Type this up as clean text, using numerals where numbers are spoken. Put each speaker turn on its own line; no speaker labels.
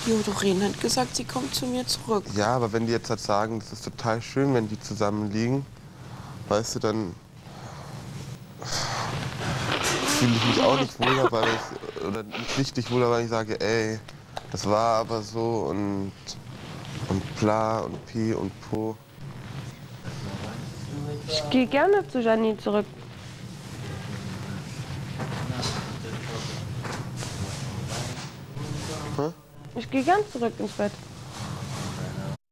Jo, Doreen hat gesagt, sie kommt zu mir zurück.
Ja, aber wenn die jetzt halt sagen, das ist total schön, wenn die zusammen liegen, weißt du, dann fühle ich mich auch nicht wohler, weil ich, oder nicht richtig wohler, weil ich sage, ey, das war aber so und bla und pi und po.
Ich gehe gerne zu Janine zurück.
Hä?
Ich gehe gern zurück ins Bett.